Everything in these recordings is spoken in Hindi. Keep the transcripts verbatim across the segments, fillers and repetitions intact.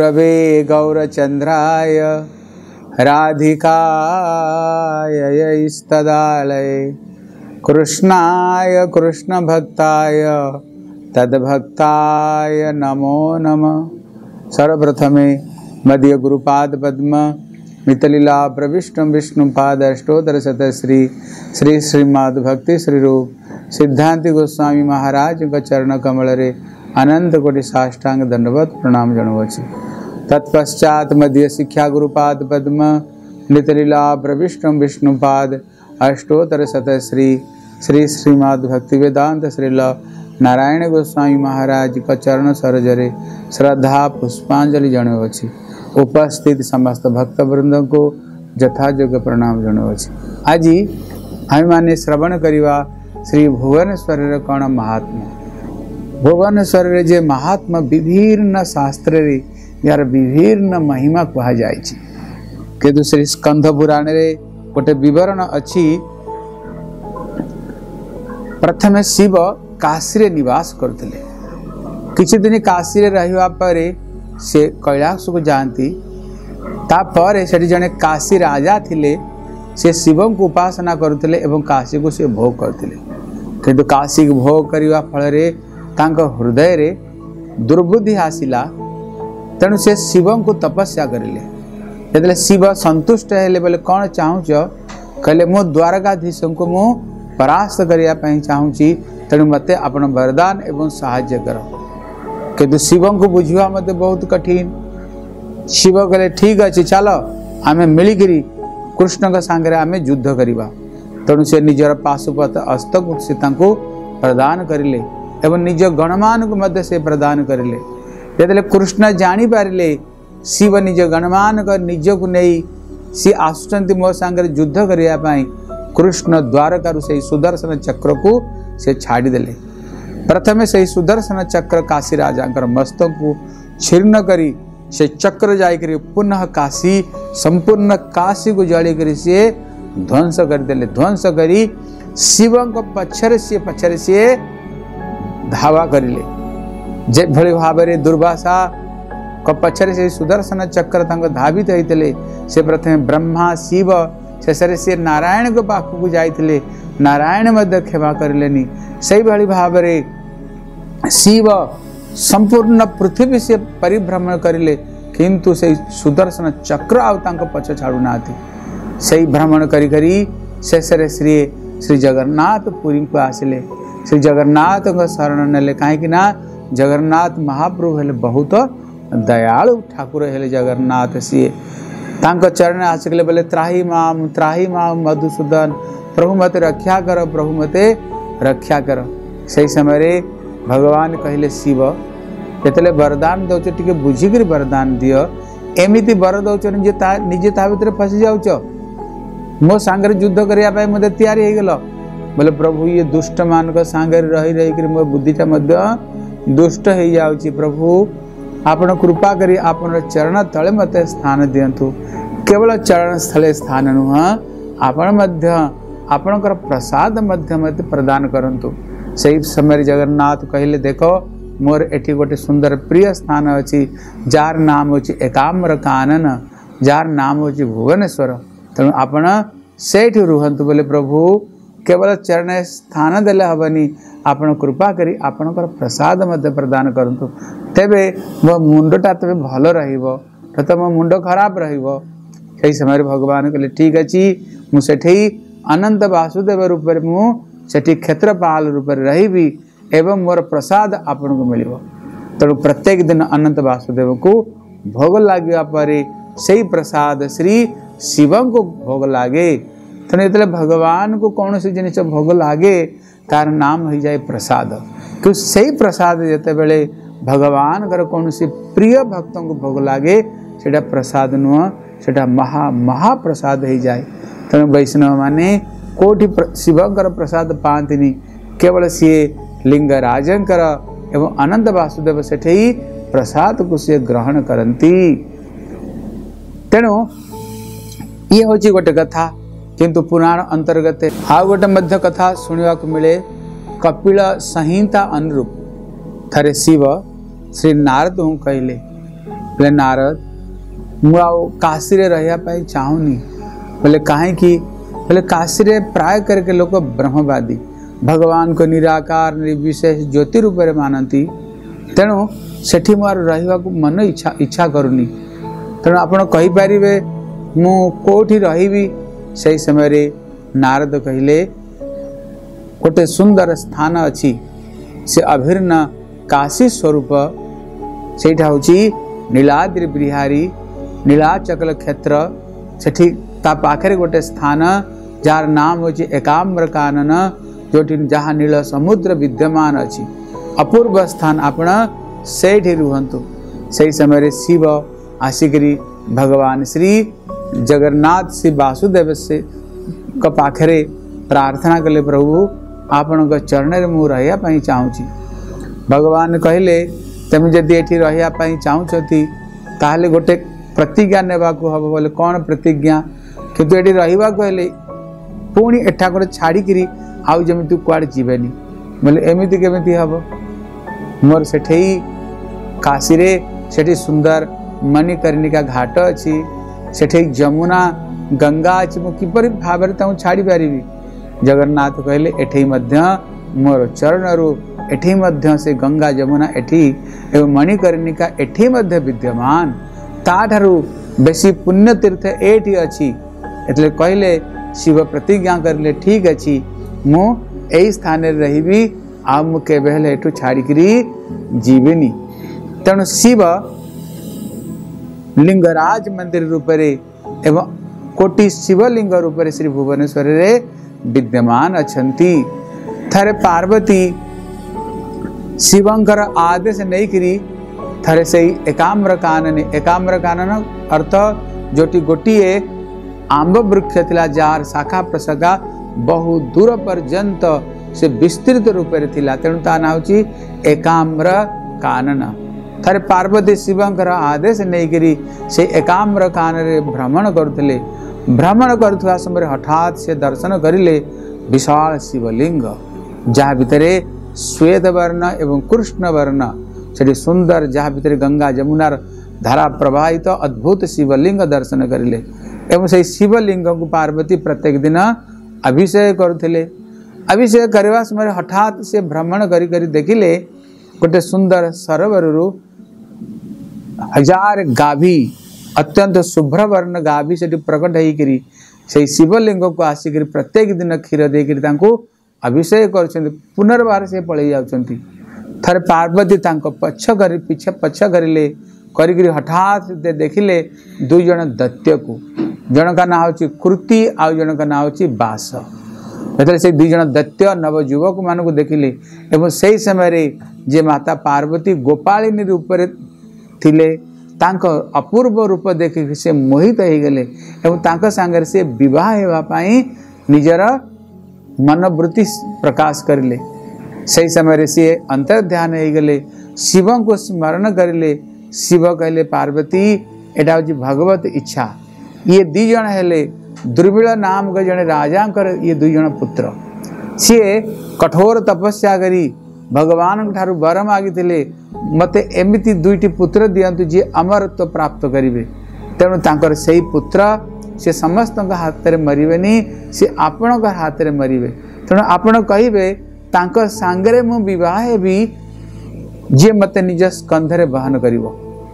गुरवे गौरचंद्राय राधिकाय स्तदालये कृष्णाय कृष्ण भक्ताय तद्भक्ताय नमो नमः। सर्वप्रथमे मध्य गुरुपाद पद्म मितलीला प्रविष्णु विष्णुपाद अष्टोत्तर शत श्री श्री श्रीमद् भक्ति श्री रूप सिद्धांति गोस्वामी महाराज का चरण कमल रे अनंत कोटि साष्टांग दंडवत प्रणाम जणुवछि। तत्पश्चात मध्य शिक्षा गुरुपाद पद्म नितलीला प्रविष्णु विष्णुपाद अष्टोत्तर शत श्री श्री श्रीमद् भक्ति वेदांत श्रील नारायण गोस्वामी महाराज का चरण सरोजरे श्रद्धा पुष्पांजलि जणुवछि। उपस्थित समस्त भक्त वृंद को यथायोग्य प्रणाम जणुवछि। आज आम माने श्रवण करिवा श्री भुवनेश्वर कौन महात्मा। भुवनेश्वर जे महात्मा विभिन्न शास्त्र रे यार विभिन्न महिमा कहा जाय छी। किंतु श्री स्कंध पुराण रे गोटे विवरण अछि। प्रथमे शिव काशी रे निवास करथिले। किछि दिन काशी रे रहिवा परे से कैलाश को जाती। तापर से जड़े काशी राजा थिले से शिव को उपासना करते एवं काशी को से भोग करते। किंतु काशी को भोग करने फल हृदय रे दुर्बुद्धि आसिला। तेणु से शिव को तपस्या करें। जो शिव संतुष्ट हेले बोले कौन चाहूच कहले मो द्वारकाधीश को मु परास्त करने चाहूँगी। तेणु मते आपण वरदान एवं साहाय्य कर। किंतु शिव को बुझा मत बहुत कठिन। शिव कहले ठीक अच्छे चलो आम मिलिकी कृष्ण का सांगे आम युद्ध करवा। तेणु से निजर पाशुपत अस्त्र को से प्रदान करें एवं निज गणमान को मध्य से प्रदान करें। जो कृष्ण जानी पारे शिव निज गणमान को निज को नहीं सी आसुचंती मो सांगे युद्ध करने कृष्ण द्वारकार से सुदर्शन चक्र को से छाड़ीदेले। प्रथमे से सुदर्शन चक्र काशी राजा मस्तक को छीर्ण करी से चक्र जाकर पुनः काशी संपूर्ण काशी को जली कर सी ध्वंस करदेले। ध्वंस करी शिव पछरे सी पछरे सी धावा करिले। जे भली भाव में दुर्वासा को पछरे से सुदर्शन चक्र तंग धावित होते से प्रथमे ब्रह्मा शिव शेषे से नारायण को पाखु को जाइथिले। नारायण मध्य क्षमा करलेनी। सही भली भाव में शिव संपूर्ण पृथ्वी से परिभ्रमण करिले किंतु से सुदर्शन चक्र आउ पछ छाड़ू ना। सही भ्रमण करी करी शेषे श्री श्री जगन्नाथ पुरी को आसिले। श्री जगन्नाथ को शरण नेले कहीं ना जगन्नाथ महाप्रभु हेले बहुत दयालु ठाकुर हेले। जगन्नाथ सी तांको चरण आसिले बोले त्राही माम त्राही माम मधुसूदन प्रभु मते रक्षा कर प्रभु मते रक्षा कर। सही समय भगवान कहले शिव जिते वरदान दौच टे बुझिक वरदान दियो। एमती वर दौन जे निजे ता भीतर फसी जाऊच मो सांगे युद्ध करने मत तैयारी हो गल। बोले प्रभु ये दुष्ट मान सांगे रही रही मो बुद्धिटा दुष्ट हो जाऊँगी। प्रभु आपण कृपा करी आपण चरण तले मत स्थान दिंतु। केवल चरण स्थले स्थान नुह आपण आपणकर प्रसाद मध्य मत प्रदान करंतु। सही समय जगन्नाथ कहले देखो मोर एठी गोटे सुंदर प्रिय स्थान अच्छी जार नाम होची एकाम्र कानन जार नाम होची भुवनेश्वर। तेणु आपण सेठी रुहंतु। बोले प्रभु केवल चरण स्थान देले हबनी आपण कृपा करी आपणकर प्रसाद मध्य प्रदान करंतु। तेबे मो मुंडटा तबे भलो रहिबो तो मो मुंड खराब रहिबो। सही समय भगवान कहले ठीक अछि मु सेठी अनंत वासुदेव रूप में मु सेठी क्षेत्रपाल रूप में रही एवं मोर प्रसाद आपन को मिलिबो। तेणु प्रत्येक दिन अनंत वासुदेव को भोग लगे पर सही प्रसाद श्री शिव को भोग लगे। तेणु जो भगवान को कौन सी जिन भोग लगे तार नाम हो जाए प्रसाद। कि सही प्रसाद जिते बड़े भगवान कौन सी प्रिय भक्तों को भोग लगे सेटा प्रसाद नुह सेटा महा महाप्रसाद हो जाए। तेणु वैष्णव माने कोटि शिवकर प्रसाद पाती केवल सी लिंगराजंकर एवं अनंत वासुदेव सेठे ही प्रसाद को सी ग्रहण करती। तेणु ये हूँ गोटे कथा। किंतु पुराण अंतर्गत आउ गोटे मध्य कथा शुणा मिले। कपिल संहिता अनुरूप थरे शिव श्री नारद कहले बोले नारद मु काशी रे रहिया पाई चाहूनी। बोले काहे की? बोले काशी रे प्राय करके लोग ब्रह्मवादी भगवान को निराकार निर्विशेष ज्योति रूप में मानती, तेणु सेठी मोर रहिबा को मन इच्छा इच्छा करूनी। तेणु आपण कहि परिबे मु कोठी रहिबी? सही समय रे नारद कहिले गोटे सुंदर स्थान अच्छी से अभिन्न काशी स्वरूप सेठा होची नीलाद्रि बिहारी नीलाचकल क्षेत्र। सेठी ता पाखरे गोटे स्थान जार नाम होची एकाम्र कानन, जोटी जहाँ नील समुद्र विद्यमान अच्छी अपूर्व स्थान। आपण सेठी रुहंतु। सही समय रे शिव आसिकरी भगवान श्री जगन्नाथ श्री वासुदेव से का पाखरे प्रार्थना कले, प्रभु आपण चरण रे मु रहिया पई चाहूची। भगवान कहले तमे जदि एठी रहिया पई चाहूछती ताहले गोटे प्रतिज्ञा नेबा को हबो। बोले कौन प्रतिज्ञा? किंतु एठी रहिबा को हेले पुणी एठा को छाड़ी करी आउ जमिति कुआड जीवेनी। बोले एमिति केमिति हबो? मोर सेठेई काशी रे सेठी सुंदर मणिकर्णिका घाट अच्छी, सेठे जमुना गंगा अच्छी, मु किपरि भाबरे ताऊ छाड़ी पारिबी? जगन्नाथ कहले एठे मध्य मोर चरणरु एठी मध्य से गंगा जमुना एठी एवं मणिकर्णिका एठी मध्य विद्यमान, ताठारु बेसी पुण्य तीर्थ एठी अछि। एतले कहले शिव प्रतिज्ञा करले ठीक अछि मु एई स्थान रे रहिबी, आ मु केबे हेले एठु छाड़ी करी जीवेनी। तेणु शिव लिंगराज मंदिर रूप रे एवं कोटि शिवलिंग रूप रे श्री भुवनेश्वर रे विद्यमान अछंती। थरे पार्वती शिवंकर आदेश नहीं करी थरे से एकाम्र कानन, एकाम्र कानन अर्थ जोटी गोटिए आंब वृक्ष थिला जार शाखा प्रशाखा बहु दूर पर्यंत से विस्तृत रूप रे थिला, तेणु ता ना होची एकाम्र कानन। थरे पार्वती शिवंकर आदेश नहीं करी से एकाम्र कानन रे भ्रमण करथिले। भ्रमण करथुआ समय हठात से दर्शन करिले विशाल शिवलिंग, जहाँ भितरे श्वेत वर्ण एवं कृष्ण वर्ण से सुंदर, जहाँ भितरे गंगा जमुनार धारा प्रवाहित तो अद्भुत शिवलिंग दर्शन करिले। एवं से शिवलिंग को पार्वती प्रत्येक दिन अभिषेक करुथिले। अभिषेक करवा समय हठात से भ्रमण करी करी देखिले गोटे सुंदर सरोवरु हजार गाभी अत्यंत शुभ्र वर्ण गाभी से प्रकट होकर से शिवलिंग को आसिक प्रत्येक दिन क्षीर देकर अभिषेक कर पुनर्बार से पलि जाउछंती। थरे पार्वती तांको पछ कर पीछे पछ करिले करी हठात देखिले दुई जन दैत्य को, जन का ना होची कृति आउ जन का ना होची बास। से दुई जन दैत्य नवयुवक मान को देखिले एवं से समय रे जे माता पार्वती गोपालिनी रूप रे थिले तांको अपूर्व रूप देखि से मोहित हो गले एवं तांको सांगर से विवाह हेबा पाई निजर मनोवृत्ति प्रकाश करिले। से समय रे से अंतर ध्यान हो गले, शिव को स्मरण करिले। शिव कहले पार्वती एटा होची भगवत इच्छा। ये दी जन हेले दुर्बिल नाम के जने राजा ये दुई जन पुत्र, सी कठोर तपस्या करी भगवान ठारू वर मागिथिले मते एमिति दुईटी पुत्र दियंतु जे अमरत्व तो प्राप्त करिवे। तेणु तांकर सेही पुत्र से समस्त हाथ रे मरिवेनी, से आपण हाथ रे मरिवे। तेणु आपण कहिबे तांकर सांगरे मु विवाह हेबी जे मते निज स्कंधरे बहन करिवो।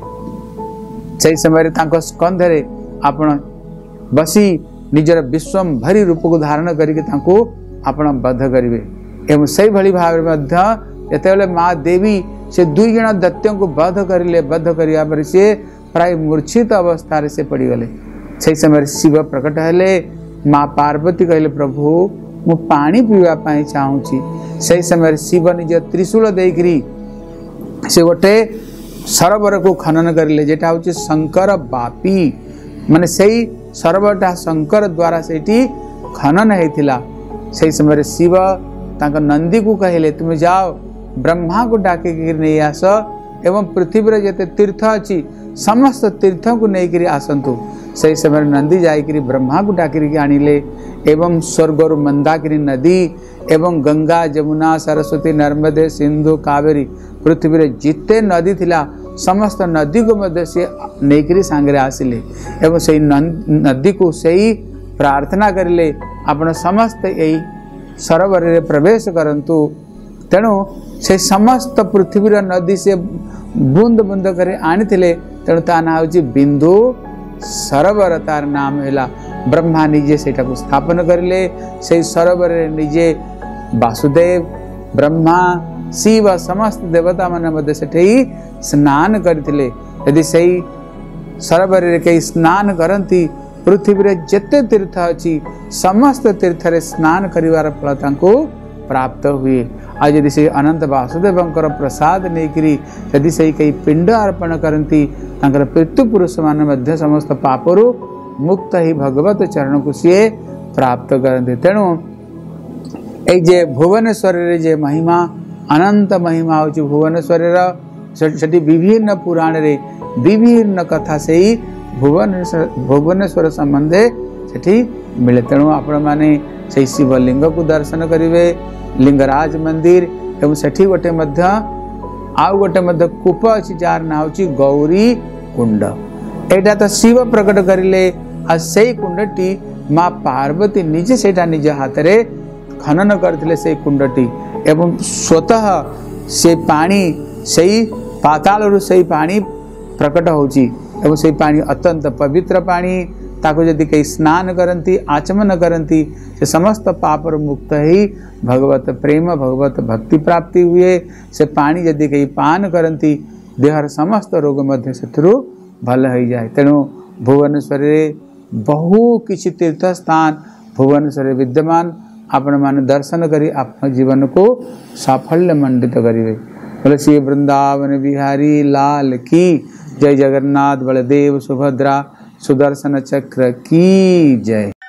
सेही समय तांको स्कंधरे आपण बसी निजर विश्वम भरी रूप को धारण करके तांको आपण बद्ध करिवे। एवं से भली भाव मध्य जेतेबेले माँ देवी से दुई जन दैत्यों को बद्ध करिले, बद्ध करिया पर से प्राय मूर्छित अवस्था से पड़गले। से समय शिव प्रकट हेले। माँ पार्वती कहले प्रभु मु पानी पीवा पाई चाहूची। से समय शिव निज त्रिशूल देकरी से गोटे सरोवर को खनन करिले, जेटा होची शंकर बापी, माने सेही सरोवरटा शंकर द्वारा सेठी खनन हेतिला। से समय शिव तांका नंदी को कहले तुम जाओ ब्रह्मा को डाके नहीं आस एवं पृथ्वी जेते तीर्थ अच्छी समस्त तीर्थ को नहीं आसतु। से समय नंदी जाकर ब्रह्मा को डाकिक आनिले एवं स्वर्गर मंदाकिनी नदी एवं गंगा जमुना सरस्वती नर्मदे सिंधु कावेरी पृथ्वी जिते नदी थिला समस्त नदी को मध्य से नेकरी सांगरे आसिले एवं से नदी को सही प्रार्थना करिले आपण समस्त यही सरोवर रे प्रवेश करंतु। तेणु से समस्त पृथ्वीर नदी से बूंद बूंद करे आनिथिले। तेणु ता ना होची बिंदु सरोवर, तार नाम हैला। ब्रह्मा निजे सेटा को स्थापन करिले। से सरोवर रे निजे वासुदेव, ब्रह्मा, शिव समस्त देवता मन मध्य सेठी स्नान करथिले। यदि सही सरोवर रे कई स्नान करंती पृथ्वी रे जेते तीर्थ अछि समस्त तीर्थ रे स्नान करिवार फल तांको प्राप्त हुए। आज यदि से अनंत वासुदेवंकर प्रसाद नेकरी यदि से कई पिंड अर्पण करती तांकर पितृपुरुष मान मध्य समस्त पापरु मुक्त ही भगवत चरण को सी प्राप्त करते। तेणु ये भुवनेश्वर रे जे महिमा अनंत महिमा हो भुवनेश्वर से विभिन्न पुराण रे विभिन्न कथा से ही भुवनेश्वर भुवनेश्वर संबंधे सेठी मिले। तेणु आपण माने से शिवलिंग को दर्शन करेंगे, लिंगराज मंदिर एवं सेठी गोटे मध्य आउ गोटे मध्य कूप अच्छी जार ना होची गौरी कुंड। एटा तो शिव प्रकट करिले आ सेई कुंडटी माँ पार्वती निजे सेटा निज हाथ रे खनन करथिले से कुंडटी एवं स्वतः से पानी सेई पाताल रु सेई पानी प्रकट होची एवं से पानी अत्यंत पवित्र पानी। ताको यदि कई स्नान करती आचमन करती से समस्त पापर मुक्त ही भगवत प्रेम भगवत भक्ति प्राप्ति हुए। से पानी यदि कई पान करती देहर समस्त रोग मध्य शत्रु भल हो जाए। तेणु भुवनेश्वर बहु किछि तीर्थ स्थान भुवनेश्वर विद्यमान। आपण मान दर्शन करी अपने जीवन को साफल्य मंडित करेंगे। बोले श्री वृंदावन बिहारी लाल की जय। जगन्नाथ बलदेव सुभद्रा सुदर्शन चक्र की जय।